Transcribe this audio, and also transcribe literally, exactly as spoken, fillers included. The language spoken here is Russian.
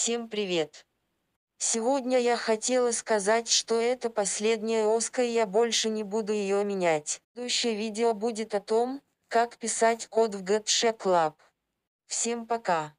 Всем привет! Сегодня я хотела сказать, что это последняя оска и я больше не буду ее менять. Следующее видео будет о том, как писать код в Gatsha Club. Всем пока!